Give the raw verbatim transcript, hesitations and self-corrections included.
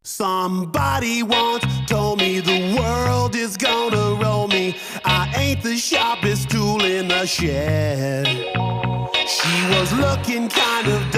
Somebody once told me the world is gonna roll me. I ain't the sharpest tool in the shed. She was looking kind of